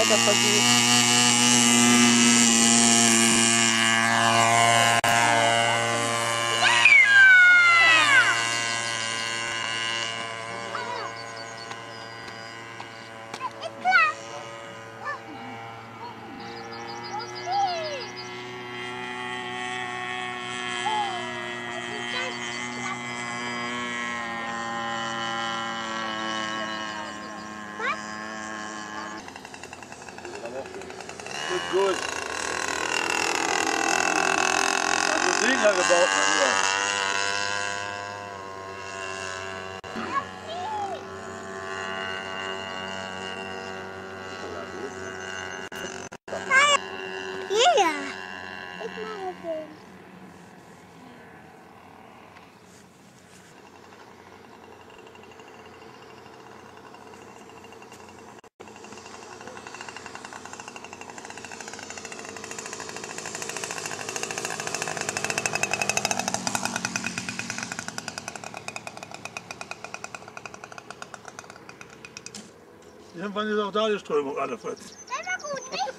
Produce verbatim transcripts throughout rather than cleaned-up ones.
zweiter Versuch. Gut, gut. Also Segler gebaut, mein Lieber. Ja. Ich mache den. Irgendwann ist auch da die Strömung alle Fritz. Das war gut, nicht?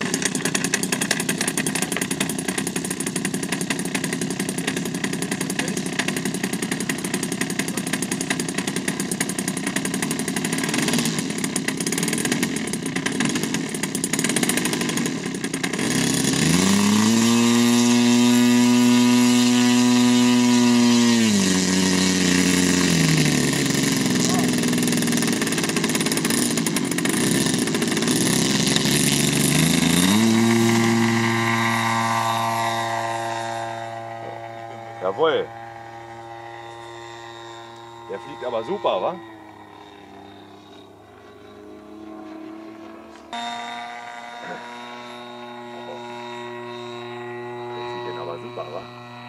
Jawohl. Der fliegt aber super, wa? Der fliegt den aber super, wa?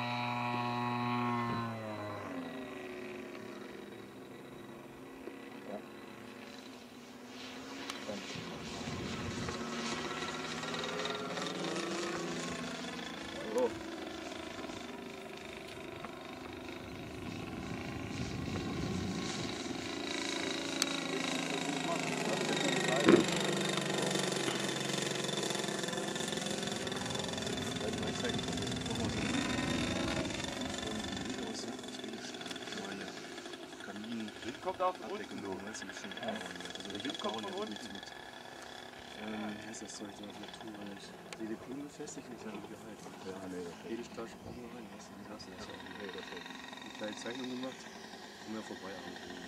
So. Wind kommt auch von unten, du. Also der Wind kommt von unten. Ähm, heißt das Zeug so auf Natur und Silikon befestigt, nicht an Gehalt. Ja, nee, das Edelstahlsprache rein, weißt du, das hast du. Ich habe eine kleine Zeichnung gemacht, komm ja vorbei.